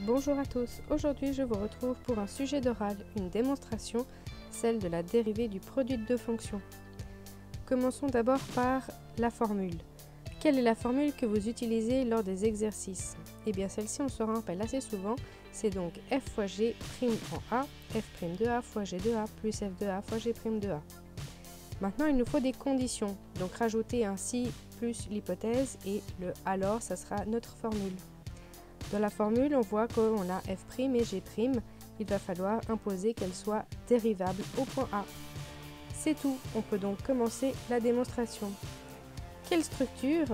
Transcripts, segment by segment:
Bonjour à tous, aujourd'hui je vous retrouve pour un sujet d'oral, une démonstration, celle de la dérivée du produit de deux fonctions. Commençons d'abord par la formule. Quelle est la formule que vous utilisez lors des exercices? Eh bien celle-ci on se rappelle assez souvent, c'est donc f fois g' en a, f' de a fois g de a plus f de a fois g' de a. Maintenant il nous faut des conditions, donc rajouter un si plus l'hypothèse et le alors ça sera notre formule. Dans la formule, on voit qu'on a f' et g', il va falloir imposer qu'elles soient dérivables au point A. C'est tout, on peut donc commencer la démonstration. Quelle structure?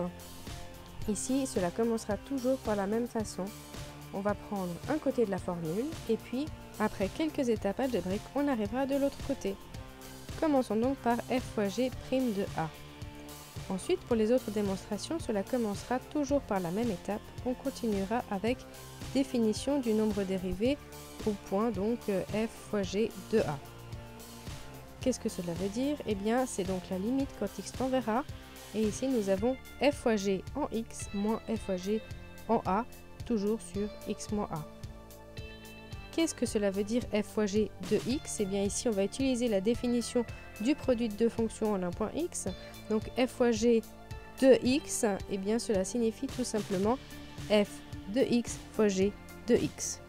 Ici, cela commencera toujours par la même façon. On va prendre un côté de la formule et puis, après quelques étapes algébriques, on arrivera de l'autre côté. Commençons donc par f fois g' de a. Ensuite, pour les autres démonstrations, cela commencera toujours par la même étape. On continuera avec définition du nombre dérivé au point donc f fois g de a. Qu'est-ce que cela veut dire? Eh bien, c'est donc la limite quand x tend vers a. Et ici, nous avons f fois g en x moins f fois g en a, toujours sur x moins a. Qu'est-ce que cela veut dire f fois g de x? Eh bien ici on va utiliser la définition du produit de deux fonctions en un point x. Donc f fois g de x, eh bien cela signifie tout simplement f de x fois g de x.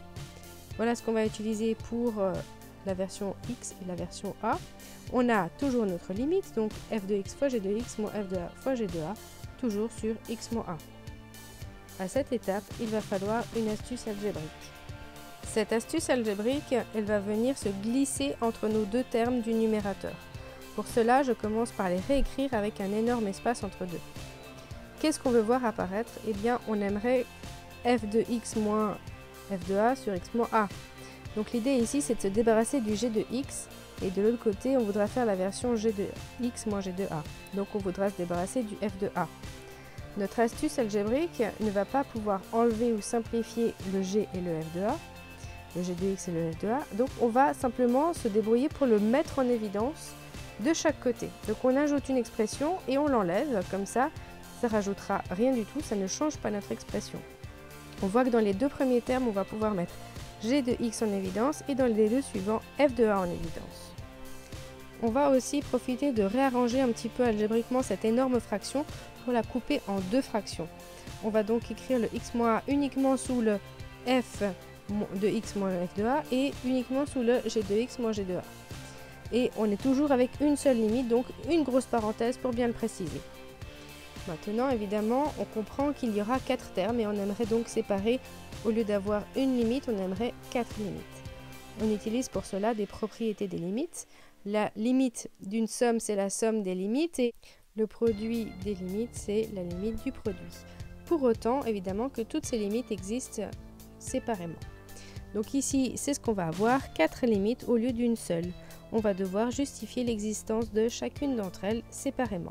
Voilà ce qu'on va utiliser pour la version x et la version a. On a toujours notre limite, donc f de x fois g de x moins f de a fois g de a, toujours sur x moins a. À cette étape, il va falloir une astuce algébrique. Cette astuce algébrique, elle va venir se glisser entre nos deux termes du numérateur. Pour cela, je commence par les réécrire avec un énorme espace entre deux. Qu'est-ce qu'on veut voir apparaître? Eh bien, on aimerait f de x moins f de a sur x moins a. Donc l'idée ici, c'est de se débarrasser du g de x, et de l'autre côté, on voudra faire la version g de x moins g de a. Donc on voudra se débarrasser du f de a. Notre astuce algébrique ne va pas pouvoir enlever ou simplifier le g et le f de a, le g de x et le f de a, donc on va simplement se débrouiller pour le mettre en évidence de chaque côté. Donc on ajoute une expression et on l'enlève, comme ça rajoutera rien du tout, ça ne change pas notre expression. On voit que dans les deux premiers termes, on va pouvoir mettre g de x en évidence et dans les deux suivants, f de a en évidence. On va aussi profiter de réarranger un petit peu algébriquement cette énorme fraction pour la couper en deux fractions. On va donc écrire le x moins a uniquement sous le f de x moins f de a et uniquement sous le g de x moins g de a. Et on est toujours avec une seule limite, donc une grosse parenthèse pour bien le préciser. Maintenant, évidemment, on comprend qu'il y aura 4 termes et on aimerait donc séparer, au lieu d'avoir une limite, on aimerait 4 limites. On utilise pour cela des propriétés des limites. La limite d'une somme, c'est la somme des limites et le produit des limites, c'est la limite du produit. Pour autant, évidemment, que toutes ces limites existent séparément. Donc ici, c'est ce qu'on va avoir, 4 limites au lieu d'une seule. On va devoir justifier l'existence de chacune d'entre elles séparément.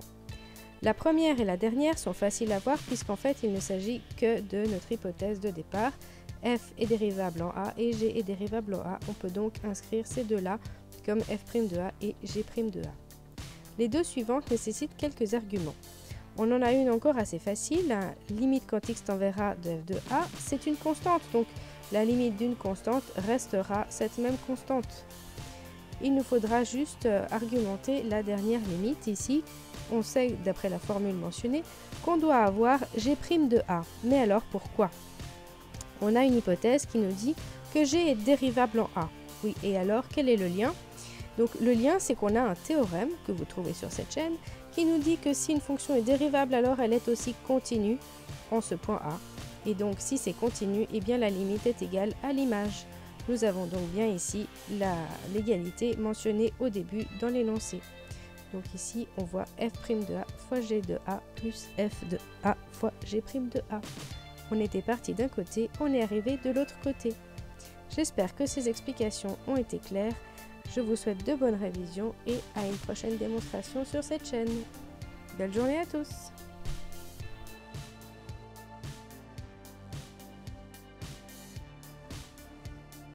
La première et la dernière sont faciles à voir puisqu'en fait, il ne s'agit que de notre hypothèse de départ. F est dérivable en A et G est dérivable en A. On peut donc inscrire ces deux-là comme f' de A et g' de A. Les deux suivantes nécessitent quelques arguments. On en a une encore assez facile, la limite quand x tend vers A de f de A, c'est une constante, donc la limite d'une constante restera cette même constante. Il nous faudra juste argumenter la dernière limite. Ici, on sait, d'après la formule mentionnée, qu'on doit avoir g' de A. Mais alors pourquoi? On a une hypothèse qui nous dit que g est dérivable en A. Oui, et alors quel est le lien? Donc le lien, c'est qu'on a un théorème que vous trouvez sur cette chaîne qui nous dit que si une fonction est dérivable, alors elle est aussi continue en ce point A. Et donc si c'est continu, eh bien la limite est égale à l'image. Nous avons donc bien ici l'égalité mentionnée au début dans l'énoncé. Donc ici, on voit f' de A fois g de A plus f de A fois g' de A. On était parti d'un côté, on est arrivé de l'autre côté. J'espère que ces explications ont été claires. Je vous souhaite de bonnes révisions et à une prochaine démonstration sur cette chaîne. Belle journée à tous!